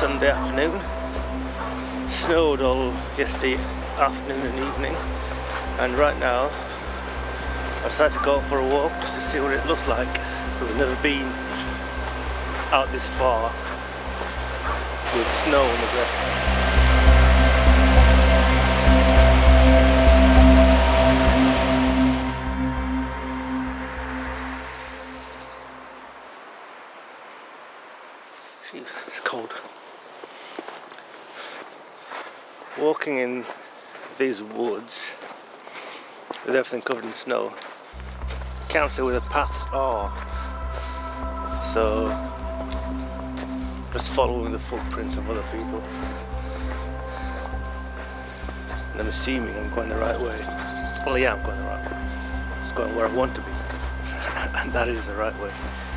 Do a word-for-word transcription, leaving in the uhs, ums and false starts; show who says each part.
Speaker 1: Sunday afternoon. Snowed all yesterday afternoon and evening, and right now I decided to go for a walk just to see what it looks like, because I've never been out this far with snow on the ground. It's cold. Walking in these woods with everything covered in snow, can't see where the paths are, so just following the footprints of other people, and I'm assuming I'm going the right way. Well, yeah, I'm going the right way. Just going where I want to be, and that is the right way.